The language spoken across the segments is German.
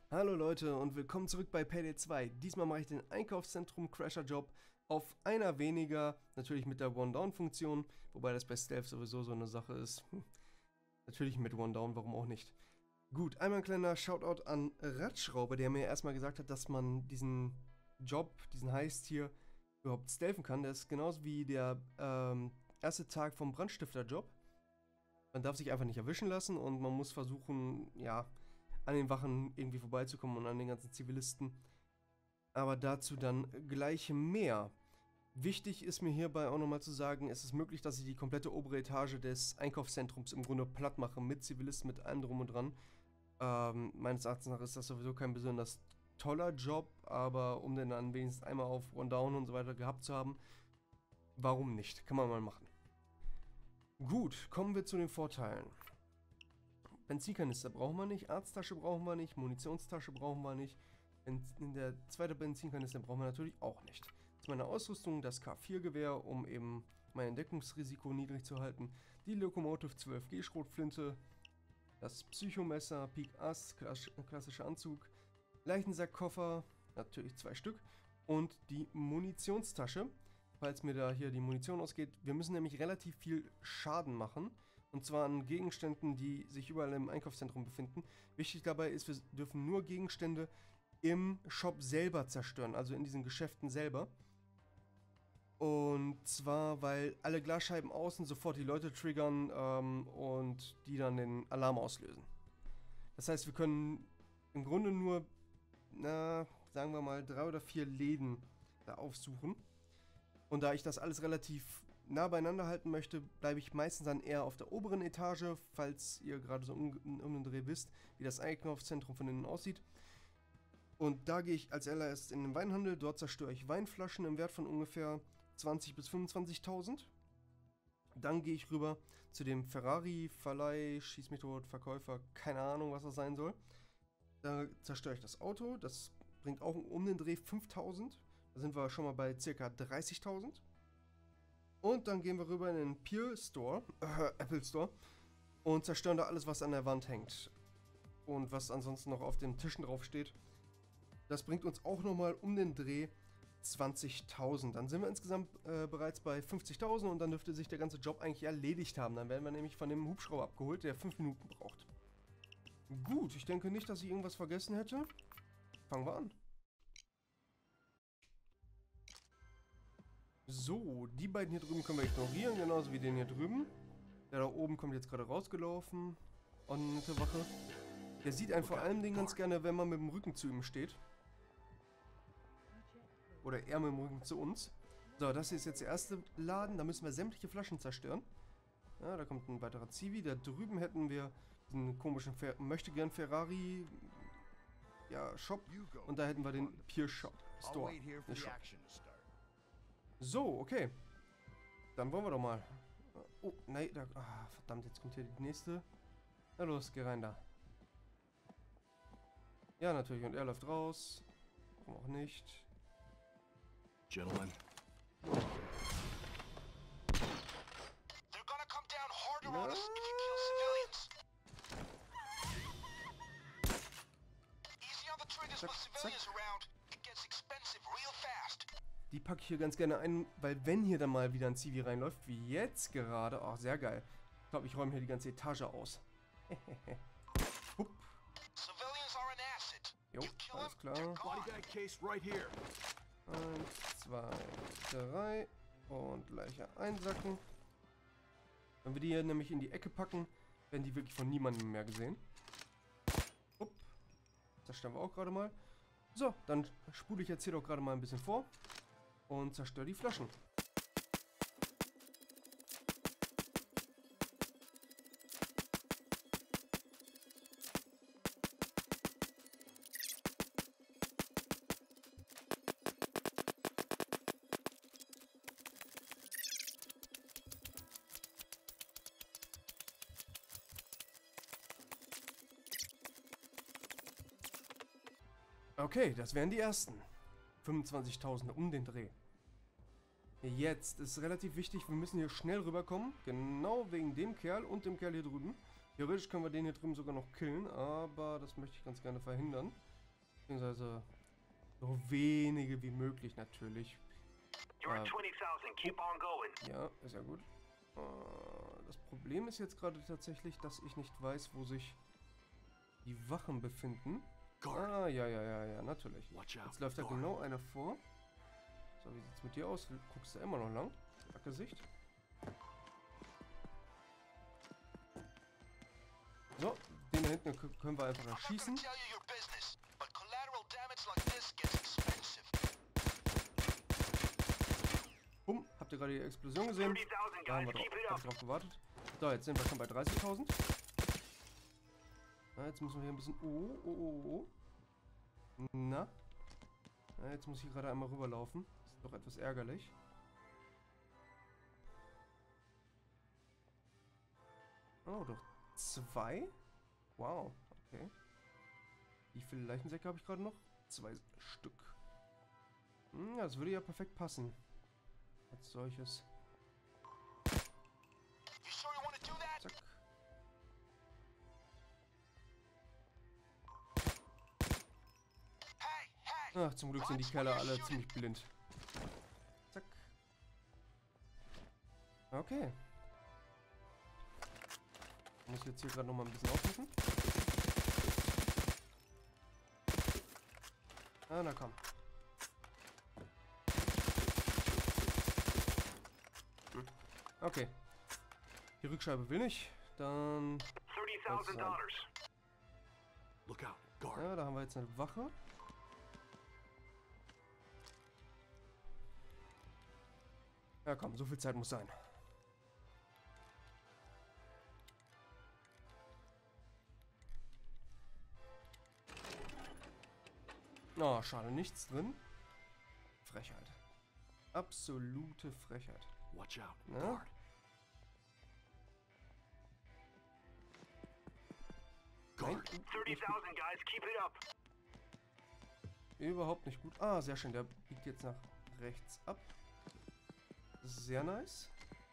Hallo Leute und willkommen zurück bei Payday 2. Diesmal mache ich den Einkaufszentrum Crasher Job auf einer weniger, natürlich mit der One-Down-Funktion, wobei das bei Stealth sowieso so eine Sache ist. Natürlich mit One-Down, warum auch nicht. Gut, einmal ein kleiner Shoutout an Radschrauber, der mir erstmal gesagt hat, dass man diesen Job, diesen Heist hier überhaupt stealthen kann. Der ist genauso wie der erste Tag vom Brandstifter-Job. Man darf sich einfach nicht erwischen lassen und man muss versuchen, ja, an den Wachen irgendwie vorbeizukommen und an den ganzen Zivilisten. Aber dazu dann gleich mehr. Wichtig ist mir hierbei auch nochmal zu sagen, es ist möglich, dass ich die komplette obere Etage des Einkaufszentrums im Grunde platt mache, mit Zivilisten, mit allem drum und dran. Meines Erachtens nach ist das sowieso kein besonders toller Job, aber um den dann wenigstens einmal auf One-Down und so weiter gehabt zu haben, warum nicht? Kann man mal machen. Gut, kommen wir zu den Vorteilen. Benzinkanister brauchen wir nicht, Arzttasche brauchen wir nicht, Munitionstasche brauchen wir nicht. In der zweiten Benzinkanister brauchen wir natürlich auch nicht. Das ist meine Ausrüstung, das K4-Gewehr, um eben mein Entdeckungsrisiko niedrig zu halten. Die Locomotive 12G Schrotflinte, das Psychomesser, Pik Ass, klassischer Anzug, Leichensack-Koffer, natürlich 2 Stück und die Munitionstasche. Falls mir da hier die Munition ausgeht. Wir müssen nämlich relativ viel Schaden machen. Und zwar an Gegenständen, die sich überall im Einkaufszentrum befinden. Wichtig dabei ist, wir dürfen nur Gegenstände im Shop selber zerstören. Also in diesen Geschäften selber. Und zwar, weil alle Glasscheiben außen sofort die Leute triggern und die dann den Alarm auslösen. Das heißt, wir können im Grunde nur, sagen wir mal, 3 oder 4 Läden da aufsuchen. Und da ich das alles relativ nah beieinander halten möchte, bleibe ich meistens dann eher auf der oberen Etage, falls ihr gerade so um den Dreh wisst, wie das Einkaufszentrum von innen aussieht. Und da gehe ich als allererstes in den Weinhandel, dort zerstöre ich Weinflaschen im Wert von ungefähr 20.000 bis 25.000. Dann gehe ich rüber zu dem Ferrari-Verleih, Schieß mich tot, Verkäufer, keine Ahnung, was das sein soll. Da zerstöre ich das Auto, das bringt auch um den Dreh 5.000. Da sind wir schon mal bei ca. 30.000. Und dann gehen wir rüber in den Apple Store und zerstören da alles, was an der Wand hängt. Und was ansonsten noch auf den Tischen drauf steht. Das bringt uns auch nochmal um den Dreh 20.000. Dann sind wir insgesamt bereits bei 50.000 und dann dürfte sich der ganze Job eigentlich erledigt haben. Dann werden wir nämlich von dem Hubschrauber abgeholt, der 5 Minuten braucht. Gut, ich denke nicht, dass ich irgendwas vergessen hätte. Fangen wir an. So, die beiden hier drüben können wir ignorieren, genauso wie den hier drüben. Der da oben kommt jetzt gerade rausgelaufen. Ordnete Wache. Der sieht einen vor allem ganz gerne, wenn man mit dem Rücken zu ihm steht. Oder er mit dem Rücken zu uns. So, das hier ist jetzt der erste Laden. Da müssen wir sämtliche Flaschen zerstören. Ja, da kommt ein weiterer Zivi. Da drüben hätten wir diesen komischen möchtegern Ferrari Shop. Und da hätten wir den Pier Shop. Store. Nicht Shop. So, okay. Dann wollen wir doch mal. Oh, nein, da. Ah, verdammt, jetzt kommt hier die nächste. Na los, geh rein da. Ja, natürlich. Und er läuft raus. Warum auch nicht. Gentlemen. They're gonna come down harder on us if you kill civilians. Easy on the triggers with civilians around. It gets expensive real fast. Die packe ich hier ganz gerne ein, weil wenn hier dann mal wieder ein Zivi reinläuft, wie jetzt gerade, ach, sehr geil. Ich glaube, ich räume hier die ganze Etage aus. Hup. Jo, alles klar. 1, 2, 3 und gleich einsacken. Wenn wir die hier nämlich in die Ecke packen, werden die wirklich von niemandem mehr gesehen. Hup. Das stellen wir auch gerade mal. So, dann spule ich jetzt hier doch gerade mal ein bisschen vor. Und zerstöre die Flaschen. Okay, das wären die ersten. 25.000 um den Dreh. Jetzt ist relativ wichtig, wir müssen hier schnell rüberkommen. Genau wegen dem Kerl und dem Kerl hier drüben. Theoretisch können wir den hier drüben sogar noch killen, aber das möchte ich ganz gerne verhindern. Beziehungsweise so wenige wie möglich natürlich. You're at 20,000. Keep on going. Ja, ist ja gut. Das Problem ist jetzt gerade tatsächlich, dass ich nicht weiß, wo sich die Wachen befinden. Ah, ja, natürlich. Jetzt läuft da genau einer vor. So, wie sieht's mit dir aus? Guckst du immer noch lang? Gesicht. So, den da hinten können wir einfach erschießen. Bumm, habt ihr gerade die Explosion gesehen? Da haben wir drauf gewartet. So, jetzt sind wir schon bei 30.000. Jetzt müssen wir hier ein bisschen... Oh. Na? Jetzt muss ich gerade einmal rüberlaufen. Das ist doch etwas ärgerlich. Oh, doch 2? Wow, okay. Wie viele Leichensäcke habe ich gerade noch? 2 Stück. Ja, das würde ja perfekt passen. Als solches. Zack. Ach, zum Glück sind die Kerle alle ziemlich blind. Zack. Okay. Ich muss jetzt hier gerade noch mal ein bisschen aufpassen. Ah, na komm. Okay. Die Rückscheibe will nicht. Dann... Ja, da haben wir jetzt eine Wache. Ja komm, so viel Zeit muss sein. Oh, schade, nichts drin. Frechheit. Absolute Frechheit. Watch out. Na? Nein, 30,000 guys, keep it up. überhaupt nicht gut. Ah, sehr schön. Der biegt jetzt nach rechts ab. Sehr nice.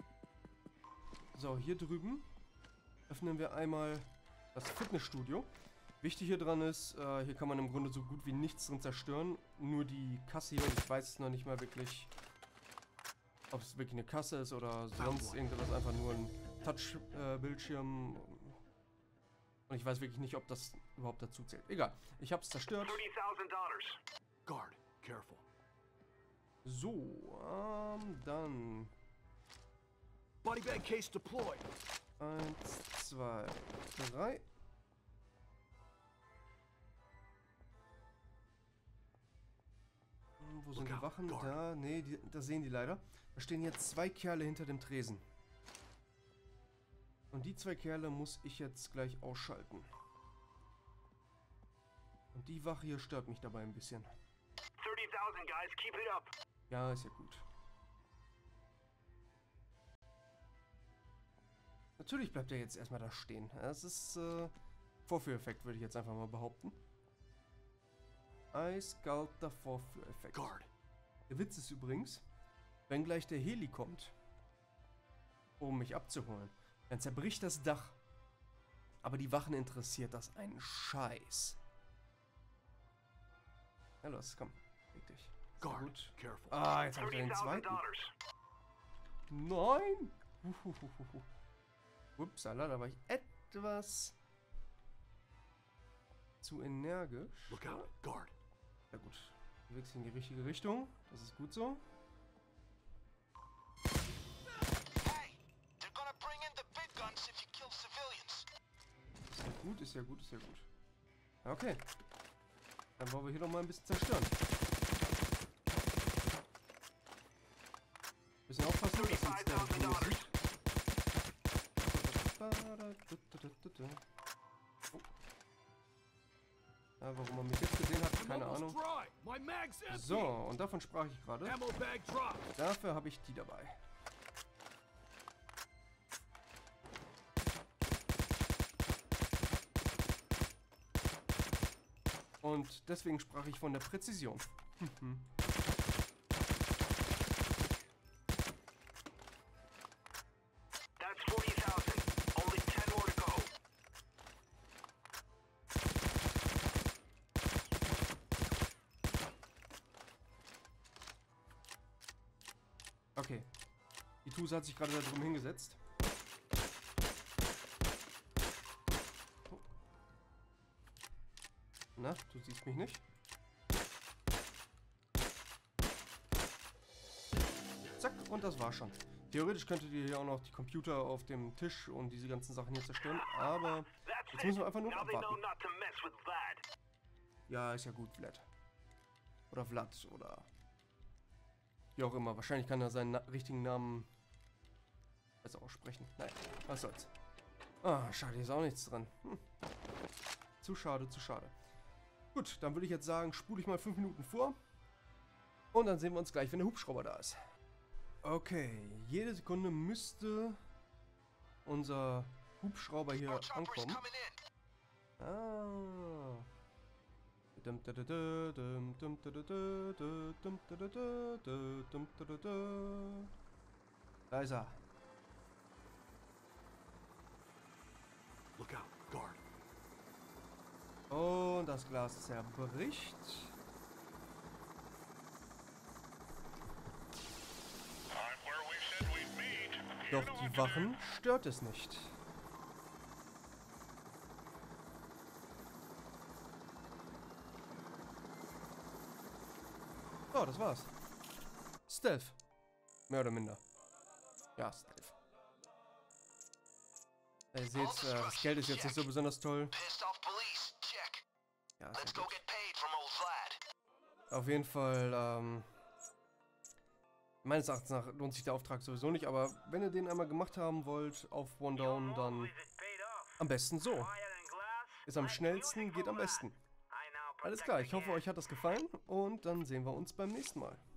So, hier drüben öffnen wir einmal das Fitnessstudio. Wichtig hier dran ist, hier kann man im Grunde so gut wie nichts drin zerstören. Nur die Kasse hier. Ich weiß noch nicht mal wirklich, ob es wirklich eine Kasse ist oder sonst irgendwas. Einfach nur ein Touch-Bildschirm. Und ich weiß wirklich nicht, ob das überhaupt dazu zählt. Egal. Ich habe es zerstört. Guard, careful. So, dann... Body bag case deployed. 1, 2, 3. Wo sind die Wachen? Da, nee, da sehen die leider. Da stehen jetzt 2 Kerle hinter dem Tresen. Und die 2 Kerle muss ich jetzt gleich ausschalten. Und die Wache hier stört mich dabei ein bisschen. 30,000 guys, keep it up. Ja, ist ja gut. Natürlich bleibt er jetzt erstmal da stehen. Das ist Vorführeffekt, würde ich jetzt einfach mal behaupten. Eiskalter Vorführeffekt. Guard. Der Witz ist übrigens, wenn gleich der Heli kommt, um mich abzuholen, dann zerbricht das Dach. Aber die Wachen interessiert das einen Scheiß. Ja, los, komm. Leg dich. Guard, Gut. careful. Ah, jetzt habe ich den zweiten. Nein! Upsala, da war ich etwas zu energisch. Look out, guard. Ja gut, wir wechseln in die richtige Richtung. Das ist gut so. Hey, they're gonna bring in the big guns if you kill civilians. Ist ja gut, ist ja gut, ist ja gut. Okay. Dann wollen wir hier noch mal ein bisschen zerstören. Bisschen aufpassen, dass uns der Bruder sieht. Oh. Ja, warum man mich jetzt gesehen hat, keine Ahnung. So, und davon sprach ich gerade. Dafür habe ich die dabei. Und deswegen sprach ich von der Präzision. That's 40,000. Only 10 more to go. Okay. Die Tuse hat sich gerade da drum hingesetzt. Oh. Na, du siehst mich nicht. Zack, und das war schon. Theoretisch könntet ihr hier auch noch die Computer auf dem Tisch und diese ganzen Sachen hier zerstören, aber jetzt müssen wir einfach nur abwarten. Ja, ist ja gut, Vlad. Oder Vlad, oder wie auch immer. Wahrscheinlich kann er seinen richtigen Namen besser aussprechen. Naja, was soll's. Ah, schade, hier ist auch nichts dran. Zu schade, zu schade. Gut, dann würde ich jetzt sagen, spule ich mal 5 Minuten vor. Und dann sehen wir uns gleich, wenn der Hubschrauber da ist. Okay, jede Sekunde müsste unser Hubschrauber hier ankommen. Ah. Da ist er. Look out, guard. Und das Glas zerbricht. Doch die Wachen stört es nicht. Oh, das war's. Stealth. Mehr oder minder. Ja, Stealth. Ihr seht, das Geld ist jetzt nicht so besonders toll. Ja, ist ja gut. Auf jeden Fall, meines Erachtens nach lohnt sich der Auftrag sowieso nicht, aber wenn ihr den einmal gemacht haben wollt auf One Down, dann am besten so. Ist am schnellsten, geht am besten. Alles klar, ich hoffe, euch hat das gefallen und dann sehen wir uns beim nächsten Mal.